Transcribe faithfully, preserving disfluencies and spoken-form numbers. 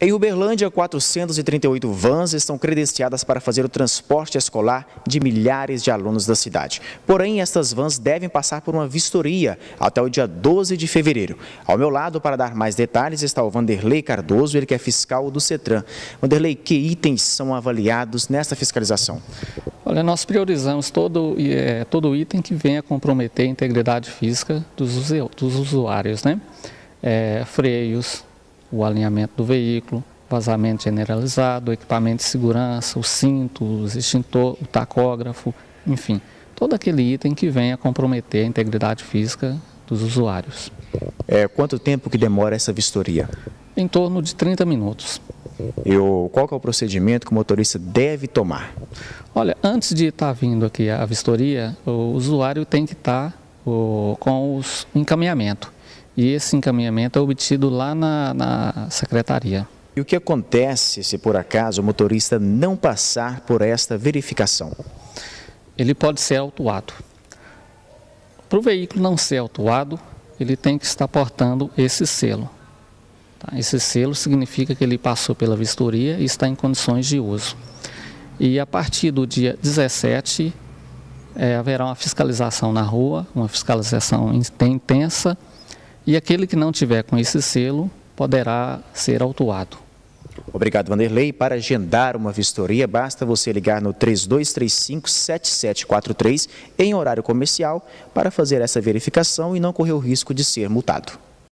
Em Uberlândia, quatrocentas e trinta e oito vans estão credenciadas para fazer o transporte escolar de milhares de alunos da cidade. Porém, estas vans devem passar por uma vistoria até o dia doze de fevereiro. Ao meu lado, para dar mais detalhes, está o Vanderlei Cardoso, ele que é fiscal do CETRAN. Vanderlei, que itens são avaliados nesta fiscalização? Olha, nós priorizamos todo, é, todo item que venha comprometer a integridade física dos, dos usuários, né? É, freios, o alinhamento do veículo, vazamento generalizado, equipamento de segurança, o cinto, o extintor, o tacógrafo, enfim, todo aquele item que venha comprometer a integridade física dos usuários. É, quanto tempo que demora essa vistoria? Em torno de trinta minutos. E o, qual que é o procedimento que o motorista deve tomar? Olha, antes de estar vindo aqui a vistoria, o usuário tem que estar o, com os, o encaminhamento. E esse encaminhamento é obtido lá na, na secretaria. E o que acontece se por acaso o motorista não passar por esta verificação? Ele pode ser autuado. Para o veículo não ser autuado, ele tem que estar portando esse selo. Tá? Esse selo significa que ele passou pela vistoria e está em condições de uso. E a partir do dia dezessete, é, haverá uma fiscalização na rua, uma fiscalização intensa, e aquele que não tiver com esse selo poderá ser autuado. Obrigado, Vanderlei. Para agendar uma vistoria, basta você ligar no três dois três cinco, sete sete quatro três em horário comercial para fazer essa verificação e não correr o risco de ser multado.